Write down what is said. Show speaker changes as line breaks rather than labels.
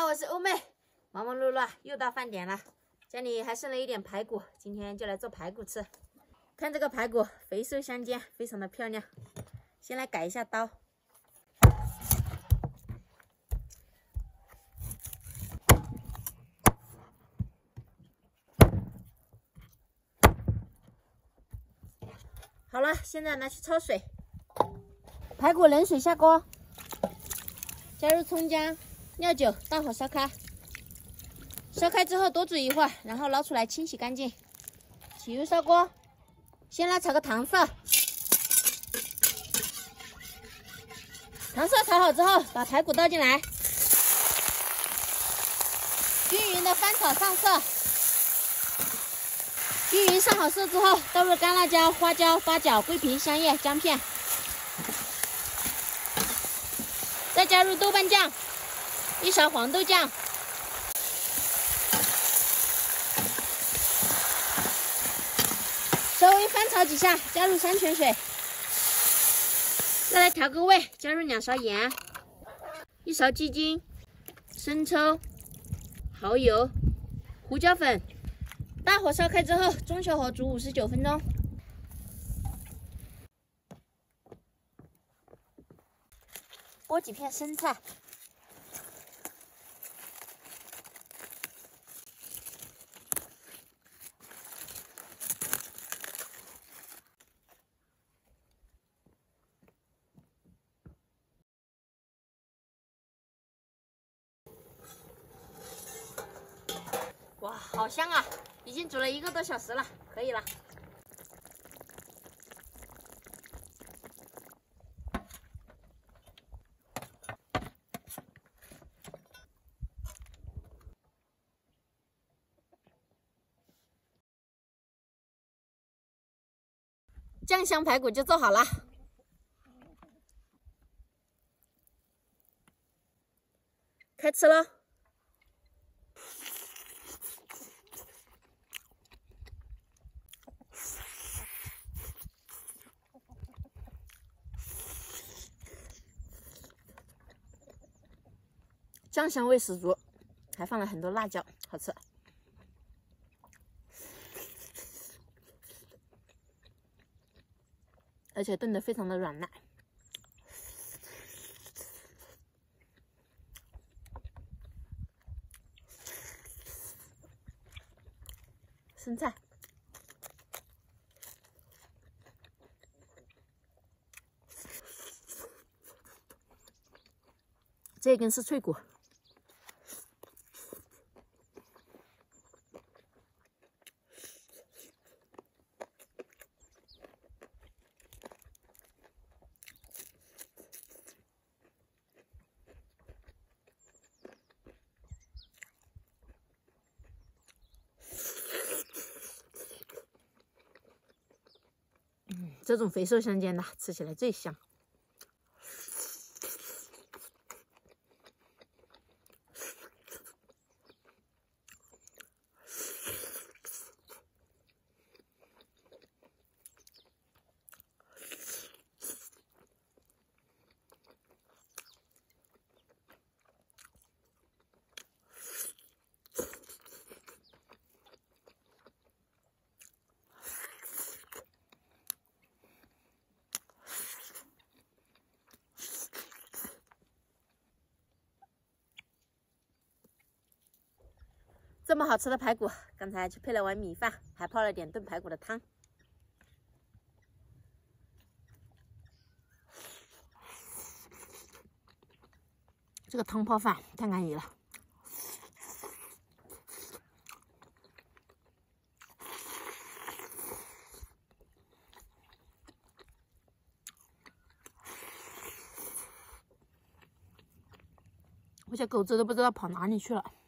我是欧妹，忙忙碌碌啊，又到饭点了。家里还剩了一点排骨，今天就来做排骨吃。看这个排骨肥瘦相间，非常的漂亮。先来改一下刀。好了，现在拿去焯水。排骨冷水下锅，加入葱姜、料酒，大火烧开。烧开之后多煮一会儿，然后捞出来清洗干净。起油烧锅，先来炒个糖色。糖色炒好之后，把排骨倒进来，均匀的翻炒上色。均匀上好色之后，倒入干辣椒、花椒、八角、桂皮、香叶、姜片，再加入豆瓣酱、一勺黄豆酱，稍微翻炒几下，加入山泉水，再来调个味，加入2勺盐，一勺鸡精、生抽、蚝油、胡椒粉。大火烧开之后，中小火煮59分钟。剥几片生菜，哇，好香啊！已经煮了1个多小时了，可以了。酱香排骨就做好了，开吃喽！酱香味十足，还放了很多辣椒，好吃。而且炖得非常的软烂。生菜，这根是脆骨。这种肥瘦相间的，吃起来最香。这么好吃的排骨，刚才去配了碗米饭，还泡了点炖排骨的汤。这个汤泡饭太安逸了。我家狗子都不知道跑哪里去了。